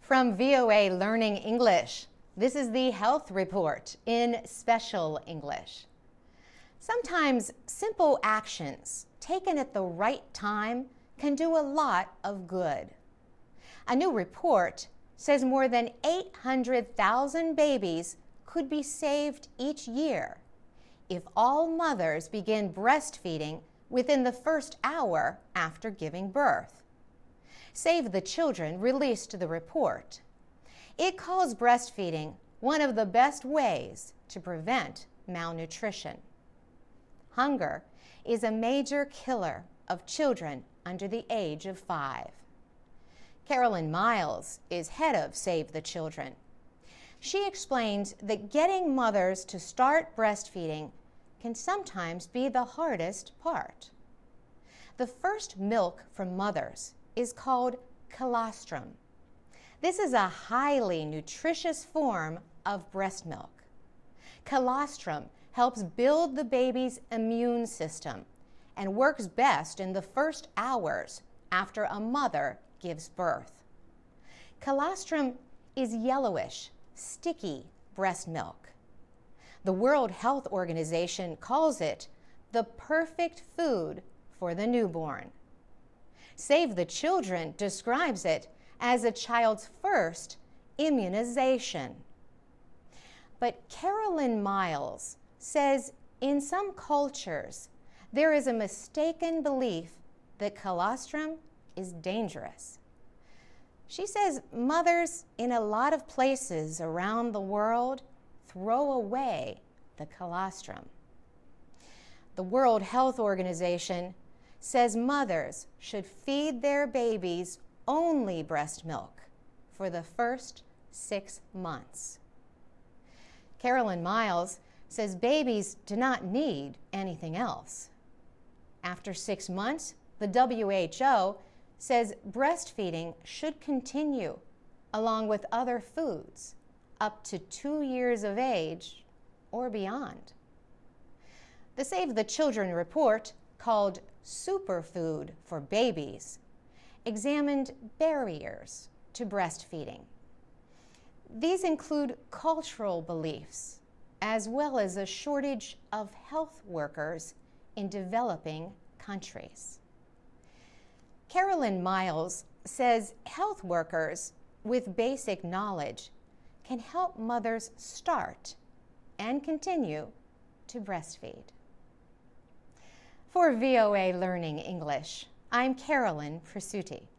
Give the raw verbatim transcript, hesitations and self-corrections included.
From V O A Learning English, this is the Health Report in Special English. Sometimes simple actions taken at the right time can do a lot of good. A new report says more than eight hundred thousand babies could be saved each year if all mothers begin breastfeeding within the first hour after giving birth. Save the Children released the report. It calls breastfeeding one of the best ways to prevent malnutrition. Hunger is a major killer of children under the age of five. Carolyn Miles is head of Save the Children. She explains that getting mothers to start breastfeeding can sometimes be the hardest part. The first milk from mothers is called colostrum. This is a highly nutritious form of breast milk. Colostrum helps build the baby's immune system and works best in the first hours after a mother gives birth. Colostrum is yellowish, sticky breast milk. The World Health Organization calls it the perfect food for the newborn. Save the Children describes it as a child's first immunization. But Carolyn Miles says in some cultures there is a mistaken belief that colostrum is dangerous. She says mothers in a lot of places around the world throw away the colostrum. The World Health Organization says mothers should feed their babies only breast milk for the first six months. Carolyn Miles says babies do not need anything else. After six months, the W H O says breastfeeding should continue along with other foods up to two years of age or beyond. The Save the Children report, called Superfood for Babies, examined barriers to breastfeeding. These include cultural beliefs, as well as a shortage of health workers in developing countries. Carolyn Miles says health workers with basic knowledge can help mothers start and continue to breastfeed. For V O A Learning English, I'm Carolyn Presutti.